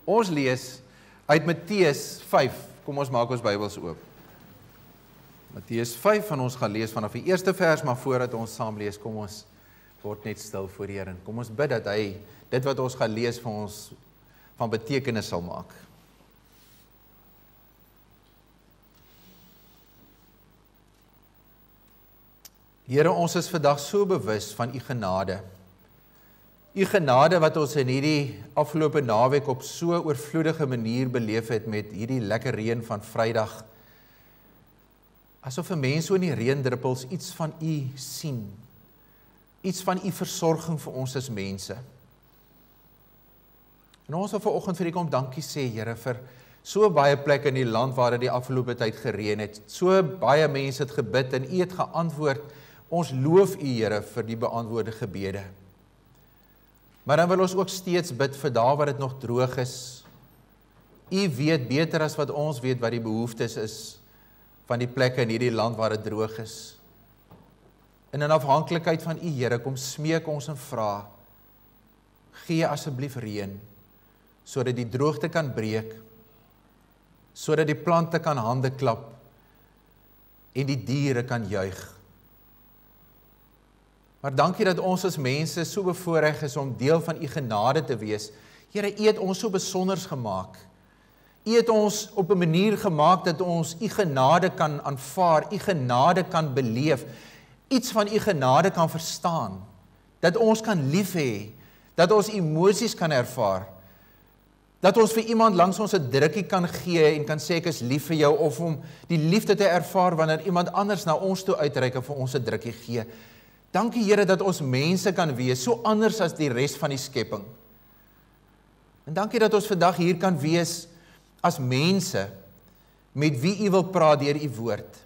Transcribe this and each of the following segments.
Ons lees uit Matteus 5, kom ons maak ons Bybels oop. Matteus 5, en ons gaan lees vanaf die eerste vers, maar voordat ons saam lees, kom ons word net stil voor die Here. Kom ons bid dat hy dit wat ons gaan lees vir ons van betekenis sal maak. Here, ons is vandag so bewus van u genade. U genade wat ons in hierdie afgelope naweek op so oorvloedige manier beleef het met hierdie lekker reën van Vrydag. Asof 'n mens so in die reendruppels iets van u sien. Iets van u versorging vir ons as mense. En ons wil vanoggend vir u kom dankie sê, Here, vir so baie plekke in die land waar dit die afgelope tyd gereën het. So baie mense het gebid en u het geantwoord. Ons loof u, Here, vir die beantwoorde gebede. Maar dan wil ons ook steeds bid vir daar waar dit nog droog is. U weet beter as wat ons weet wat die behoeftes is van die plekke in hierdie land waar dit droog is. En in afhanklikheid van u, Here, kom smeek ons en vra, gee asseblief reën, sodat die droogte kan breek, sodat die plante kan hande klap en die diere kan juig. Maar dankie dat ons as mense so bevoorreg is om deel van u genade te wees. Here, u het ons so besonders gemaak. U het ons op 'n manier gemaak dat ons u genade kan aanvaar, u genade kan beleef, iets van u genade kan verstaan, dat ons kan lief hê, dat ons emosies kan ervaar, dat ons vir iemand langs ons 'n drukkie kan gee en kan sê ek is lief vir jou, of om die liefde te ervaar wanneer iemand anders na ons toe uitreik en vir ons 'n drukkie gee. Dankie, Here, dat ons mense kan wees, so anders as die res van die skepping. En dankie dat ons vandag hier kan wees as mense met wie u wil praat deur u woord.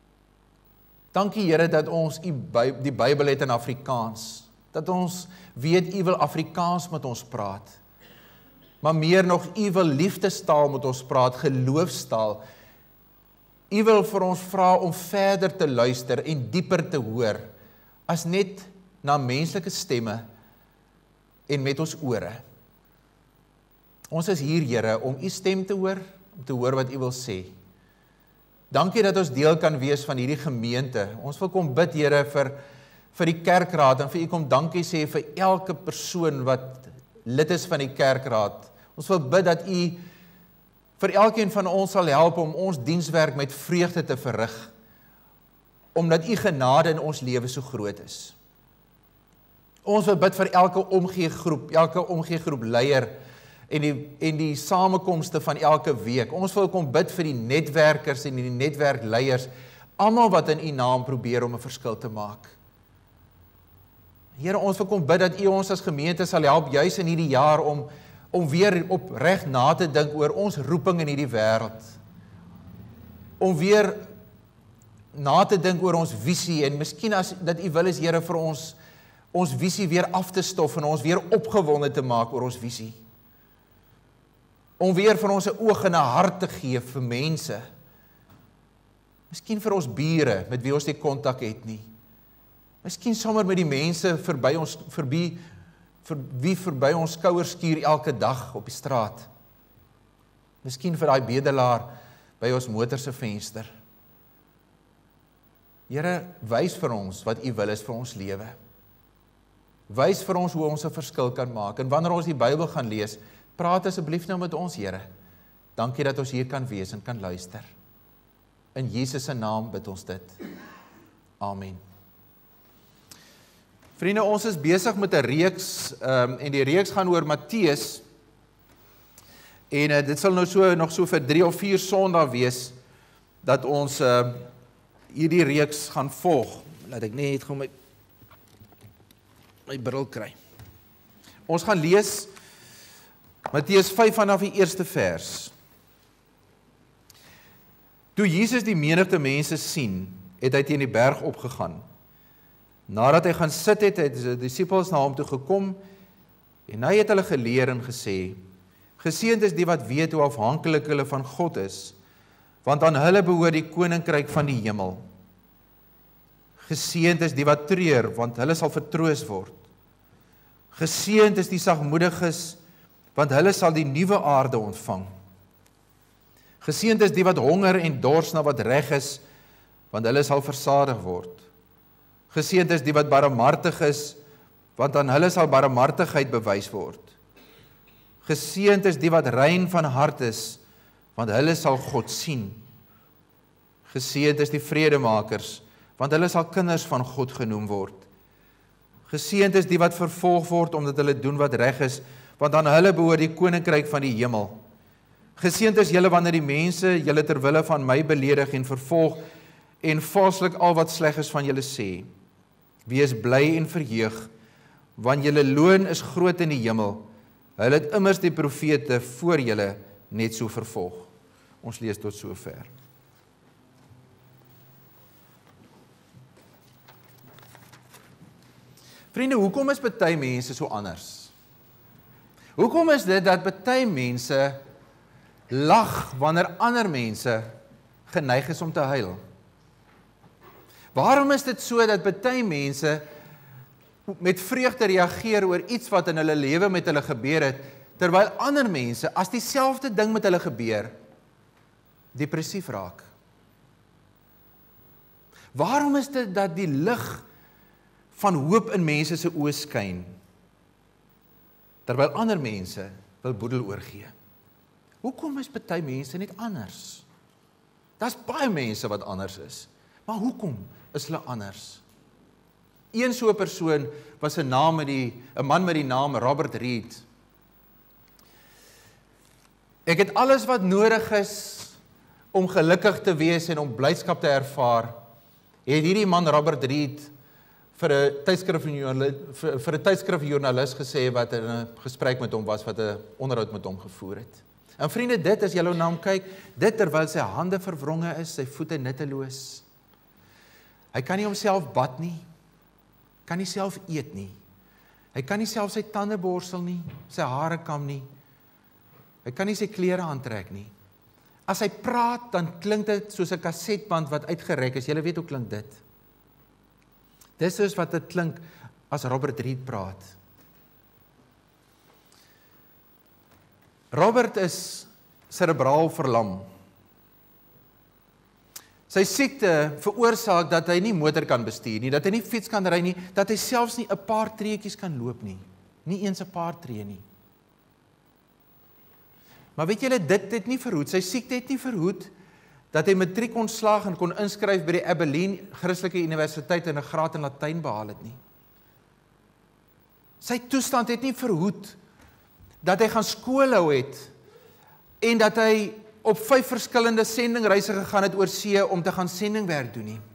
Dankie, Here, dat ons die Bybel het in Afrikaans, dat ons weet u wil Afrikaans met ons praat. Maar meer nog, u wil liefdestaal met ons praat, geloofstaal. U wil vir ons vra om verder te luister en dieper te hoor, as net na menslike stemme en met ons ore. Ons is hier, Here, om u stem te hoor wat u wil sê. Dankie dat ons deel kan wees van hierdie gemeente. Ons wil kom bid, Here, vir die kerkraad en vir u kom dankie sê vir elke persoon wat lid is van die kerkraad. Ons wil bid dat u vir elkeen van ons sal help om ons dienswerk met vreugde te verrig, omdat u genade in ons lewe so groot is. Ons wil bid vir elke omgeegroep leier en die samekomste van elke week. Ons wil kom bid vir die netwerkers en die netwerkleiers, almal wat in u naam probeer om 'n verskil te maak. Here, ons wil kom bid dat u ons as gemeente sal help, juis in hierdie jaar, om weer opreg na te dink oor ons roeping in hierdie wêreld. Om weer na te dink oor ons visie, en miskien as dat u wil is, Here, vir ons visie weer af te stof en ons weer opgewonde te maak oor ons visie. Om weer vir ons 'n oog en 'n hart te gee vir mense. Miskien vir ons bure met wie ons nie kontak het nie. Miskien sommer met die mense verby ons skouers skuur elke dag op die straat. Miskien vir daai bedelaar by ons motor se venster. Here, wys vir ons wat u wil is vir ons lewe. Wys vir ons hoe ons 'n verskil kan maak. En wanneer ons die Bybel gaan lees, praat asseblief nou met ons, Here. Dankie dat ons hier kan wees en kan luister. In Jesus se naam bid ons dit. Amen. Vriende, ons is besig met 'n reeks, en die reeks gaan oor Matteus. En dit sal nou nog so vir 3 of 4 Sondae wees, dat ons hierdie reeks gaan volg. Laat ek net gou my bril kry. Ons gaan lees Matteus 5 vanaf die eerste vers. Toe Jesus die menigte mense sien, het hy teen die berg opgegaan. Nadat hy gaan sit het sy disippels na hom toe gekom, en hy het hulle geleer en gesê, geseënd is die wat weet hoe afhanklik hulle van God is, want aan hulle behoort die koninkryk van die hemel. Geseënd is die wat treur, want hulle sal vertroos word. Geseënd is die sagmoediges, want hulle sal die nuwe aarde ontvang. Geseënd is die wat honger en dors na wat reg is, want hulle sal versadig word. Geseënd is die wat barmhartig is, want aan hulle sal barmhartigheid bewys word. Geseënd is die wat rein van hart is, want hulle sal God sien. Geseënd is die vredemakers, want hulle sal kinders van God genoem word. Geseënd is die wat vervolg word, omdat hulle doen wat reg is, want aan hulle behoort die koninkryk van die hemel. Geseënd is julle wanneer die mense julle ter wille van my beledig en vervolg, en valslik al wat sleg is van julle sê. Wees bly en verheug, want julle loon is groot in die hemel. Hulle het immers die profete voor julle net so vervolg. Ons lees tot sover. Vriende, hoekom is baie mense so anders? Hoekom is dit dat baie mense lag wanneer ander mense geneig is om te huil? Waarom is dit so dat baie mense met vreugde reageer oor iets wat in hulle lewe met hulle gebeur het, terwyl ander mense, as dieselfde ding met hulle gebeur, depressief raak? Waarom is dit dat die lig van hoop in mense se oë skyn, terwyl ander mense wil boedel oorgee? Hoekom is baie mense net anders? Daar's baie mense wat anders is, maar hoekom is hulle anders? Een so 'n persoon was 'n man met die naam Robert Reed. Ek het alles wat nodig is om gelukkig te wees en om blydskap te ervaar, het hierdie man Robert Reed vir 'n tydskrifjoernalis gesê wat in 'n gesprek met hom was, wat 'n onderhoud met hom gevoer het. En vriende, dit as julle na hom kyk, dit terwyl sy hande verwronge is, sy voete nutteloos. Hy kan nie homself bad nie, kan nie self eet nie. Hy kan nie self sy tande borsel nie, sy hare kam nie. Hy kan nie sy klere aantrek nie. As hy praat, dan klink dit soos 'n kasetband wat uitgerek is. Julle weet hoe klink dit. Dis soos wat dit klink as Robert Reed praat. Robert is serebraal verlam. Sy siekte veroorsaak dat hy nie motor kan bestuur nie, dat hy nie fiets kan ry nie, dat hy selfs nie 'n paar treetjies kan loop nie. Nie eens 'n paar tree nie. Maar weet julle, dit het nie verhoed, sy siekte het nie verhoed, dat hy matriek kon slaag en kon inskryf by die Abilene Christelike Universiteit en 'n graad in Latyn behaal het nie. Sy toestand het nie verhoed, dat hy gaan skool hou het, en dat hy op 5 verskillende sendingreise gegaan het oor see om te gaan sendingwerk doen nie.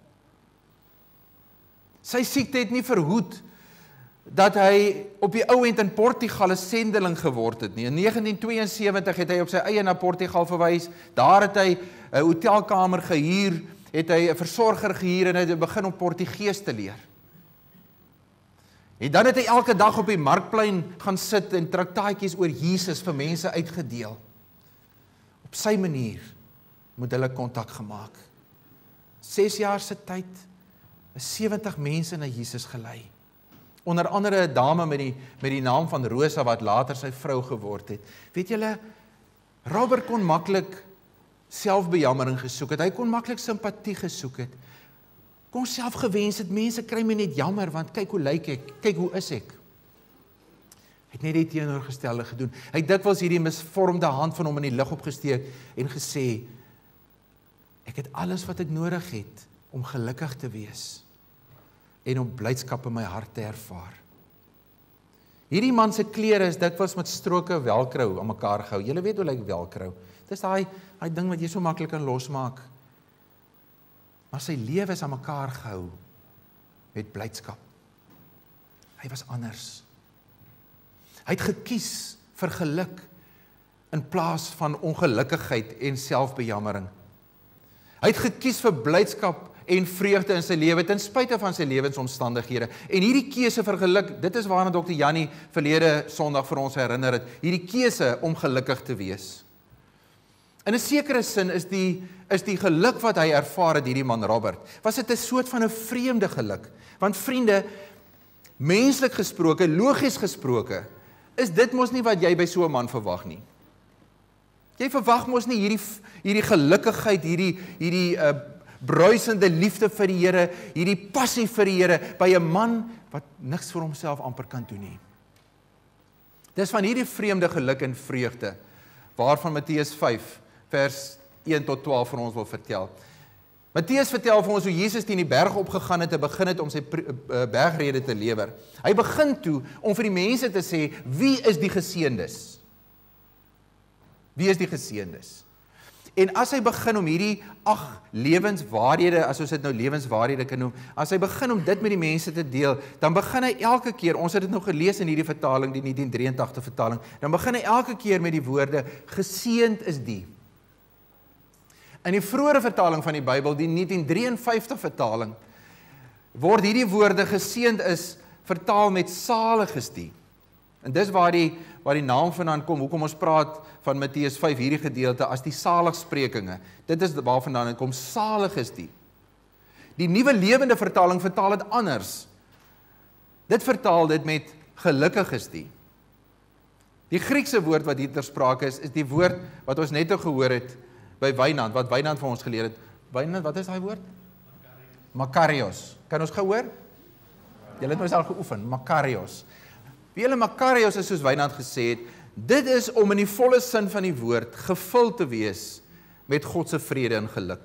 Sy siekte het nie verhoed dat hy op die ou end in Portugal 'n sendeling geword het nie. In 1972 het hy op sy eie na Portugal verwys. Daar het hy 'n hotelkamer gehuur, het hy 'n versorger gehuur en hy het begin om Portugees te leer. En dan het hy elke dag op die markplein gaan sit en traktaatjies oor Jesus vir mense uitgedeel. Op sy manier moet hulle kontak gemaak. 6 jaar se tyd, 70 mense na Jesus gelei. Onder andere 'n dame met die naam van Rosa wat later sy vrou geword het. Weet julle, Robert kon maklik selfbejammering gesoek het. Hy kon maklik simpatie gesoek het. Kon self gewens het, mense kry my net jammer want kyk hoe lyk ek, kyk hoe is ek. Hy het net die teenoorgestelde gedoen. Hy het dikwels hierdie misvormde hand van hom in die lug opgesteek en gesê, ek het alles wat ek nodig het om gelukkig te wees en om blydskap in my hart te ervaar. Hierdie man se klere is dikwels met stroke velcro aan mekaar gehou. Julle weet hoe lyk velcro. Dis daai ding wat jy so maklik kan losmaak. Maar sy lewe is aan mekaar gehou met blydskap. Hy was anders. Hy het gekies vir geluk in plaas van ongelukkigheid en selfbejammering. Hy het gekies vir blydskap en vreugde in sy lewe, ten spyte van sy lewensomstandighede. En hierdie keuse vir geluk, dit is waarna Dr. Jannie verlede Sondag vir ons herinner het, hierdie keuse om gelukkig te wees. In 'n sekere sin is die geluk wat hy ervaar het, hierdie man Robert, was dit 'n soort van 'n vreemde geluk. Want vriende, menslik gesproke, logies gesproke, is dit mos nie wat jy by so 'n man verwag nie. Jy verwag mos nie hierdie gelukkigheid, hierdie bruisende liefde vir die Here, hierdie passie vir die Here, by 'n man wat niks vir homself amper kan doen nie. Dis van hierdie vreemde geluk en vreugde, waarvan Matteus 5, vers 1 tot 12 vir ons wil vertel. Matteus vertel vir ons hoe Jesus teen die berg opgegaan het en begin het om sy bergrede te lewer. Hy begin toe om vir die mense te sê, wie is die geseëndes? Wie is die geseëndes? En as hy begin om hierdie 8 lewenswaarhede, as ons dit nou lewenswaarhede kan noem, as hy begin om dit met die mense te deel, dan begin hy elke keer, ons het dit nou gelees in hierdie vertaling, die 1983 vertaling, dan begin hy elke keer met die woorde, geseënd is die. In die vroeëre vertaling van die Bybel, die 1953 vertaling, word hierdie woorde geseënd is, vertaal met salig is die. En dis waar die naam vandaan kom, hoekom ons praat van Matteus 5, hierdie gedeelte, as die saligsprekinge. Dit is waar vandaan kom, salig is die. Die Nuwe Lewende vertaling vertaal dit anders. Dit vertaal dit met gelukkig is die. Die Griekse woord wat hier ter sprake is die woord wat ons net gehoor het by Wynand, wat Wynand vir ons geleer het. Wynand, wat is daai woord? Makarios. Kan ons gehoor? Julle het mos al geoefen, Makarios. Wie julle Makarios is soos Wynand gesê het, dit is om in die volle sin van die woord gevul te wees met God se vrede en geluk.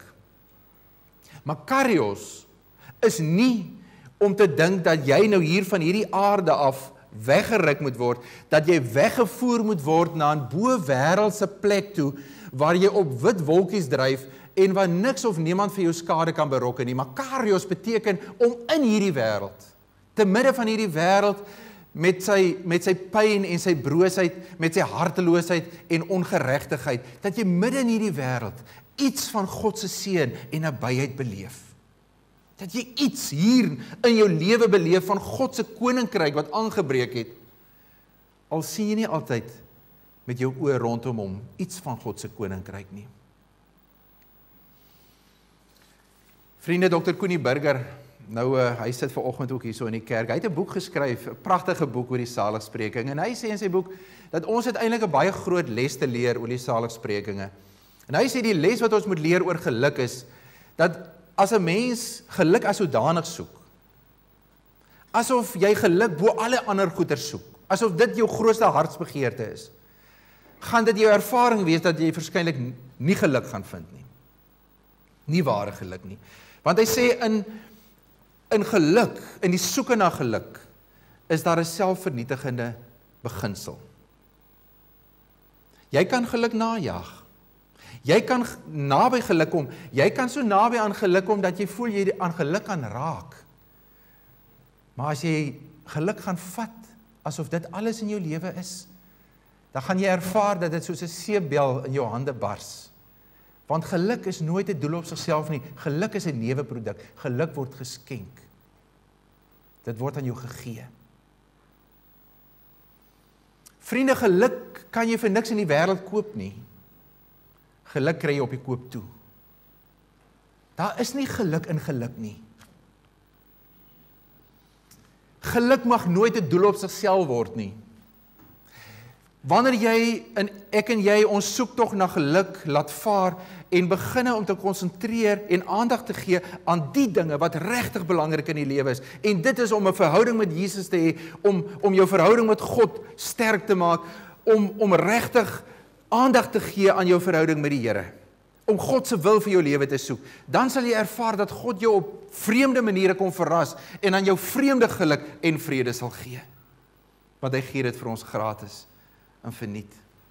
Makarios is nie om te dink dat jy nou hier van hierdie aarde af weggeruk moet word, dat jy weggevoer moet word na 'n bo-wêreldse plek toe, waar jy op wit wolkies dryf en waar niks of niemand vir jou skade kan berokken nie. Makarios beteken om in hierdie wêreld, te midde van hierdie wêreld, met sy pyn en sy broosheid, met sy harteloosheid en ongeregtigheid, dat jy midde in hierdie wêreld iets van God se seën en nabyheid beleef. Dat jy iets hier in jou lewe beleef van God se koninkryk wat aangebreek het. Al sien jy nie altyd met jou oë rondom hom iets van God se koninkryk nie. Vriende, Dr. Koenie Burger, nou hy sit vanoggend ook hier so in die kerk. Hy het 'n boek geskryf, 'n pragtige boek oor die saligsprekinge, en hy sê in sy boek dat ons het eintlik 'n baie groot les te leer oor die saligsprekinge. En hy sê die les wat ons moet leer oor geluk is dat as 'n mens geluk as sodanig soek, asof jy geluk bo alle ander goeder soek, asof dit jou grootste hartsbegeerte is, gaan dit jou ervaring wees dat jy waarskynlik nie geluk gaan vind nie. Nie ware geluk nie. Want hy sê in geluk, in die soeke na geluk, is daar 'n selfvernietigende beginsel. Jy kan geluk najag. Jy kan naby geluk kom. Jy kan so naby aan geluk kom dat jy voel jy aan geluk kan raak. Maar as jy geluk gaan vat, asof dit alles in jou lewe is, dan gaan jy ervaar dat dit soos 'n seebel in jou hande bars. Want geluk is nooit 'n doel op sigself nie. Geluk is 'n neuweproduk. Geluk word geskenk. Dit word aan jou gegee. Vriende, geluk kan jy vir niks in die wêreld koop nie. Geluk kry jy op die koop toe. Daar is nie geluk in geluk nie. Geluk mag nooit 'n doel op sigself word nie. Wanneer jy en ek en jy ons soektog na geluk laat vaar en beginne om te konsentreer en aandag te gee aan die dinge wat regtig belangrik in die lewe is, en dit is om 'n verhouding met Jesus te hê, om jou verhouding met God sterk te maak, om regtig aandag te gee aan jou verhouding met die Here, om God se wil vir jou lewe te soek, dan sal jy ervaar dat God jou op vreemde maniere kom verras en aan jou vreemde geluk en vrede sal gee. Want hy gee dit vir ons gratis en verniet.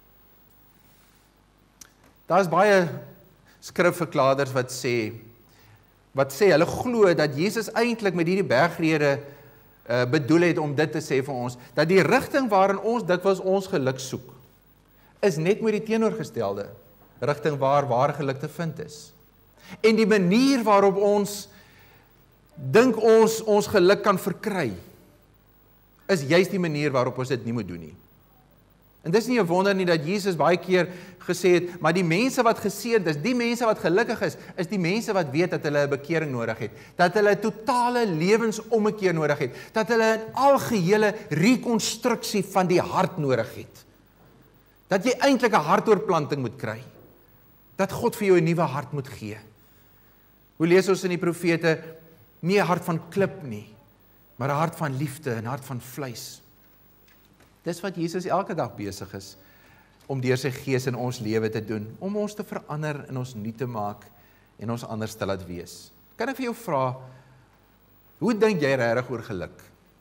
Daar is baie skrifverklaarders wat sê hulle glo dat Jesus eintlik met hierdie bergrede bedoel het om dit te sê vir ons, dat die rigting waarin ons dikwels ons geluk soek, is net met die teenoorgestelde rigting waar ware geluk te vind is. En die manier waarop ons dink ons geluk kan verkry, is juist die manier waarop ons dit nie moet doen nie. En dis nie 'n wonder nie dat Jesus baie keer gesê het, maar die mense wat geseënd is, die mense wat gelukkig is die mense wat weet dat hulle 'n bekering nodig het, dat hulle 'n totale lewensommekeer nodig het, dat hulle 'n algehele rekonstruksie van die hart nodig het. Dat jy eintlik 'n hartoorplanting moet kry. Dat God vir jou 'n nuwe hart moet gee. Hoe lees ons in die profete? Nie 'n hart van klip nie, maar 'n hart van liefde, 'n hart van vleis. Dis wat Jesus elke dag besig is om deur sy gees in ons lewe te doen, om ons te verander en ons nuut te maak en ons anders te laat wees. Kan ek vir jou vra, hoe dink jy regtig oor geluk?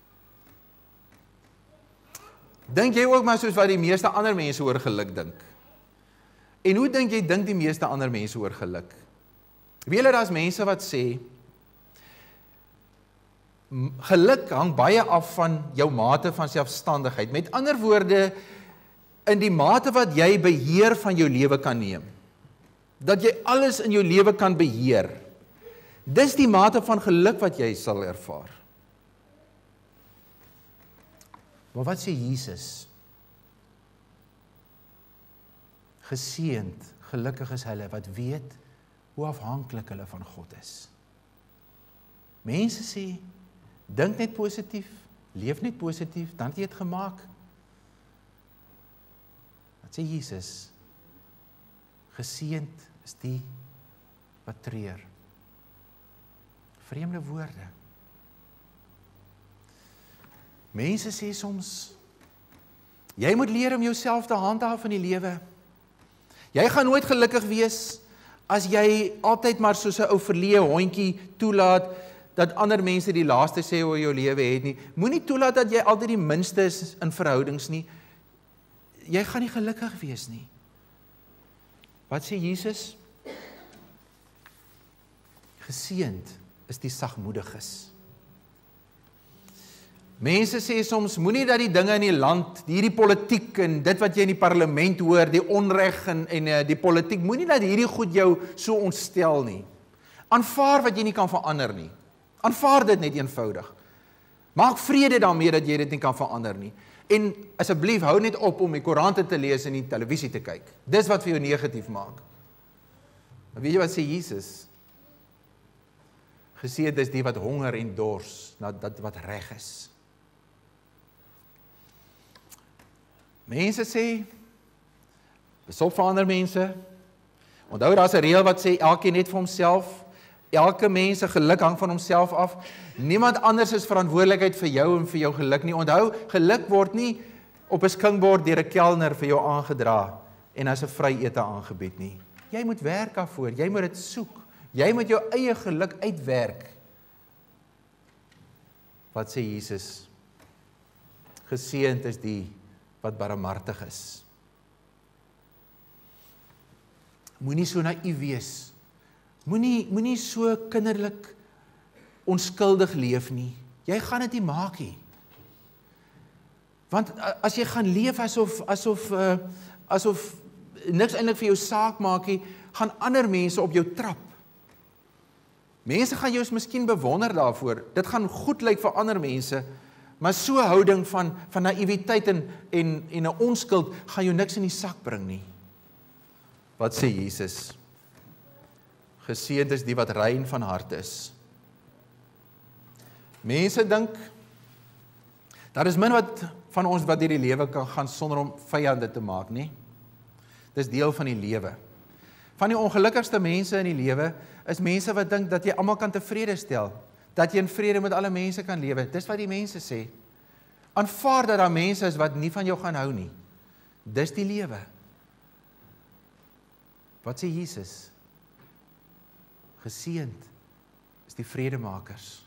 Dink jy ook maar soos wat die meeste ander mense oor geluk dink? En hoe dink die meeste ander mense oor geluk? Weet julle, daar's mense wat sê, geluk hang baie af van jou mate van selfstandigheid. Met ander woorde, in die mate wat jy beheer van jou lewe kan neem, dat jy alles in jou lewe kan beheer, dis die mate van geluk wat jy sal ervaar. Maar wat sê Jesus? Geseënd, gelukkig is hulle wat weet hoe afhanklik hulle van God is. Mense sê, dink net positief, leef net positief, dan het jy dit gemaak. Wat sê Jesus? Geseënd is die wat treur. Vreemde woorde. Mense sê soms, jy moet leer om jouself te handhaaf in die lewe. Jy gaan nooit gelukkig wees as jy altyd maar soos 'n ou verleë hondjie toelaat dat ander mense die laaste sê oor jou lewe het nie. Moenie toelaat dat jy altyd die minste is in verhoudings nie. Jy gaan nie gelukkig wees nie. Wat sê Jesus? Geseënd is die sagmoediges. Mense sê soms, moenie dat die dinge in die land, hierdie politiek en dit wat jy in die parlement hoor, die onreg en die politiek, moenie dat hierdie goed jou so ontstel nie. Aanvaar wat jy nie kan verander nie. Aanvaar dit net eenvoudig. Maak vrede daarmee dat jy dit nie kan verander nie. En asseblief hou net op om die koerante te lees en die televisie te kyk. Dis wat vir jou negatief maak. Maar weet jy wat sê Jesus? Geseënd is die wat honger en dors na dat wat reg is. Mense sê, besop vir ander mense. Onthou, daar's 'n reël wat sê elkeen net vir homself. Elke mens se geluk hang van homself af. Niemand anders is verantwoordelikheid vir jou en vir jou geluk nie. Onthou, geluk word nie op 'n skinkbord deur 'n kelner vir jou aangedra en as 'n vryete aangebied nie. Jy moet werk daarvoor, jy moet dit soek. Jy moet jou eie geluk uitwerk. Wat sê Jesus? Geseënd is die wat barmhartig is. Moenie so naïef wees. Moenie so kinderlik onskuldig leef nie. Jy gaan dit nie maak nie. Want as jy gaan leef asof niks eintlik vir jou saak maak nie, gaan ander mense op jou trap. Mense gaan jou miskien bewonder daarvoor. Dit gaan goed lyk vir ander mense, maar so 'n houding van naïwiteit en 'n onskuld gaan jou niks in die sak bring nie. Wat sê Jesus? Geseënd is die wat rein van hart is. Mense dink, daar is min wat van ons wat hierdie lewe kan gaan sonder om vyande te maak, nie? Dis deel van die lewe. Van die ongelukkigste mense in die lewe is mense wat dink dat jy almal kan tevrede stel, dat jy in vrede met alle mense kan lewe. Dis wat die mense sê. Aanvaar dat daar mense is wat nie van jou gaan hou nie. Dis die lewe. Wat sê Jesus? Geseënd is die vredemakers.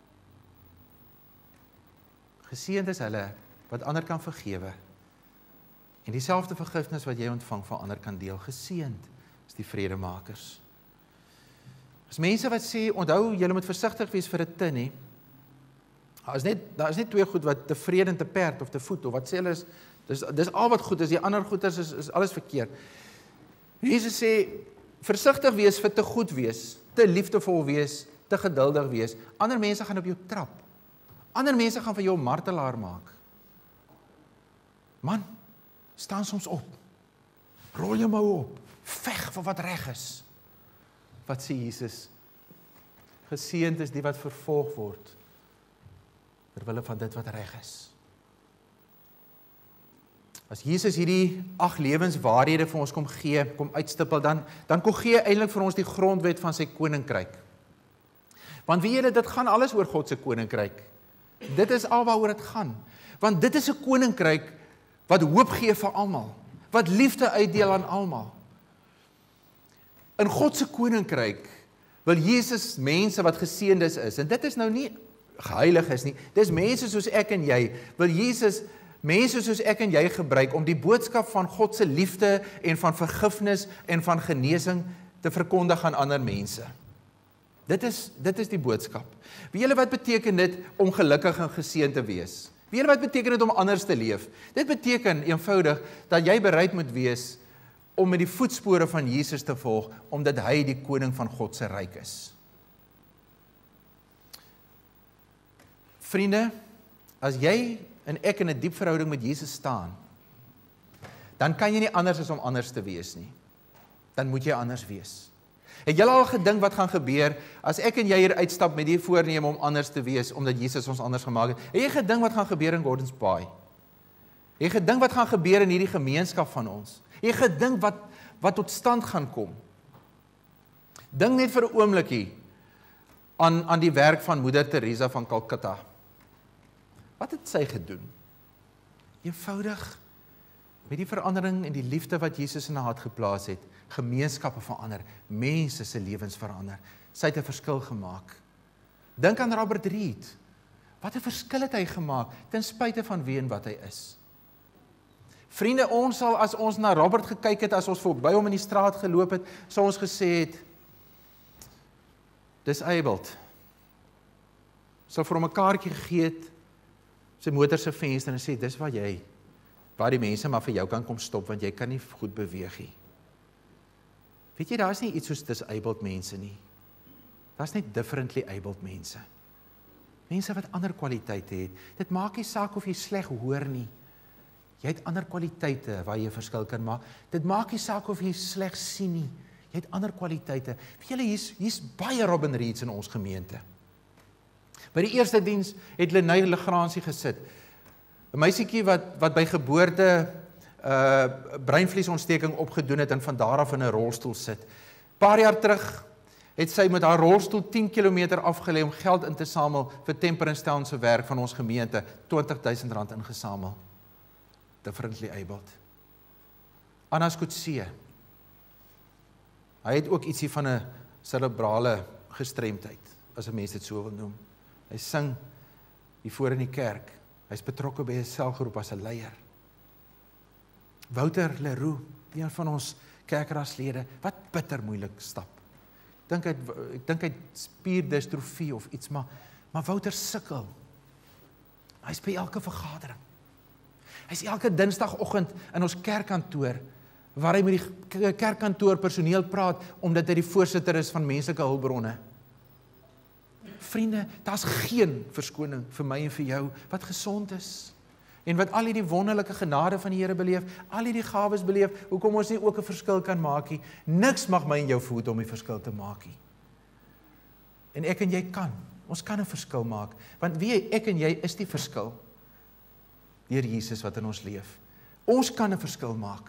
Geseënd is hulle wat ander kan vergewe en dieselfde vergifnis wat jy ontvang van ander kan deel. Geseënd is die vredemakers. As mense wat sê, onthou, julle moet versigtig wees vir 'n tin, hè. Daar is net twee goed wat te vrede en te perd of te voet, of wat sê hulle is, dis al wat goed is, die ander goeders is alles verkeerd. Jesus sê, versigtig wees vir te goed wees, te liefdevol wees, te geduldig wees. Ander mense gaan op jou trap. Ander mense gaan vir jou 'n martelaar maak. Man, Staan soms op. Rol jou mou op. Veg vir wat reg is. Wat sê Jesus? Geseënd is die wat vervolg word, terwille van dit wat reg is. As Jesus hierdie 8 lewenswaarhede vir ons kom gee, kom uitstippel, dan kom gee eintlik vir ons die grondwet van sy koninkryk. Want weet julle, dit gaan alles oor God se koninkryk. Dit is alwaaroor dit gaan. Want dit is 'n koninkryk wat hoop gee vir almal, wat liefde uitdeel aan almal. In God se koninkryk wil Jesus mense wat geseëndes is, en dit is nou nie geheiliges nie, dis mense soos ek en jy, wil Jesus mense soos ek en jy gebruik om die boodskap van God se liefde en van vergifnis en van genesing te verkondig aan ander mense. Dit is die boodskap. Weet julle wat beteken dit om gelukkig en geseënd te wees? Weet julle wat beteken dit om anders te leef? Dit beteken eenvoudig dat jy bereid moet wees om met die voetspore van Jesus te volg, omdat hy die koning van God se ryk is. Vriende, as jy en ek in 'n diep verhouding met Jesus staan, dan kan jy nie anders as om anders te wees nie. Dan moet jy anders wees. Het julle al gedink wat gaan gebeur as ek en jy hier uitstap met die voorneme om anders te wees, omdat Jesus ons anders gemaak het? Het jy gedink wat gaan gebeur in Gordons Bay? Het jy gedink wat gaan gebeur in hierdie gemeenskap van ons? Het jy gedink wat tot stand gaan kom? Dink net vir 'n oombliekie aan die werk van Moeder Teresa van Calcutta. Wat het sy gedoen? Eenvoudig, met die verandering en die liefde wat Jesus in haar hart geplaas het, gemeenskappe verander, mense se lewens verander. Sy het 'n verskil gemaak. Dink aan Robert Reed. Wat 'n verskil het hy gemaak, ten spyte van wie en wat hy is. Vriende, ons sal, as ons na Robert gekyk het, as ons verby hom in die straat geloop het, sal ons gesê het, disabled. Sal vir hom 'n kaartjie gegee het, sy motor se venster en sê, dis waar die mense maar vir jou kan kom stop, want jy kan nie goed beweeg nie. Weet jy, daar is nie iets soos disabled mense nie. Daar is net differently abled mense. Mense wat ander kwaliteite het. Dit maak nie saak of jy sleg hoor nie. Jy het ander kwaliteite waar jy 'n verskil kan maak. Dit maak nie saak of jy sleg sien nie. Jy het ander kwaliteite. Weet julle, hier's baie Robin Reeds in ons gemeente. By die eerste diens het Lenae Legrandsie gesit. 'n Meisietjie wat by geboorte breinvliesontsteking opgedoen het en van daar af in 'n rolstoel sit. Paar jaar terug het sy met haar rolstoel 10 km afgelê om geld in te samel vir Temperance Town se werk van ons gemeente, R20,000 ingesamel. Differently abled. Anna Skotse. Hy het ook ietsie van 'n cerebrale gestremdheid, as 'n mens dit so wil noem. Hy sing hier voor in die kerk. Hy's betrokke by 'n selgroep as 'n leier. Wouter Leroux, een van ons kerkraadslede, wat bitter moeilik stap. Ek dink hy spierdistrofie of iets, maar Wouter sukkel. Hy's by elke vergadering. Hy's elke dinsdagoggend in ons kerkkantoor, waar hy met die kerkkantoor personeel praat, omdat hy die voorsitter is van menslike hulpbronne. Vriende, daar's geen verskoning vir my en vir jou wat gesond is. En wat al hierdie wonderlike genade van die Here beleef, al hierdie gawes beleef, hoekom ons nie ook 'n verskil kan maak nie. Niks mag my en jou verhoed om die verskil te maak nie. En ek en jy kan. Ons kan 'n verskil maak. Want ek en jy is die verskil. Deur Jesus wat in ons leef. Ons kan 'n verskil maak.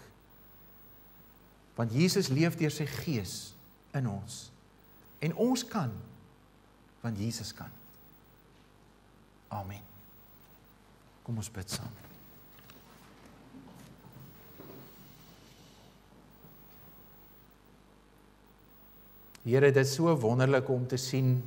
Want Jesus leef deur sy Gees in ons. En ons kan, want Jesus kan. Amen. Kom ons bid saam. Here, dit is so wonderlik om te sien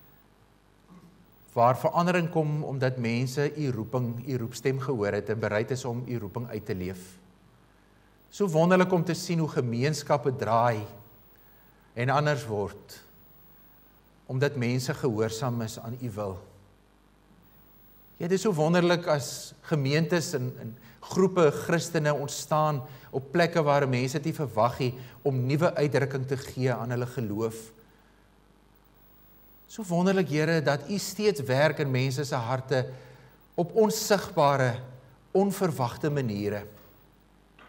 waar verandering kom omdat mense u roepstem gehoor het en bereid is om u roeping uit te leef. So wonderlik om te sien hoe gemeenskappe draai en anders word omdat mense gehoorsaam is aan u wil. Ja, dit is so wonderlik as gemeentes en groepe Christene ontstaan op plekke waar mense dit nie verwag nie om nuwe uitdrukking te gee aan hulle geloof. So wonderlik, Here, dat u steeds werk in mense se harte op onsigbare, onverwagte maniere.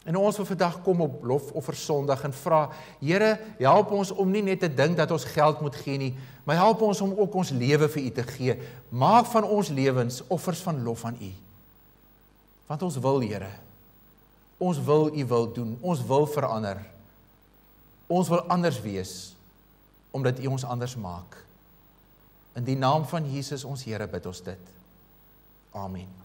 En ons wil vandag kom op lofoffer Sondag en vra, Here, help ons om nie net te dink dat ons geld moet gee nie, maar help ons om ook ons lewe vir U te gee. Maak van ons lewens offers van lof aan U. Want ons wil, Here, ons wil U wil doen, ons wil verander. Ons wil anders wees, omdat U ons anders maak. In die naam van Jesus ons Here bid ons dit. Amen.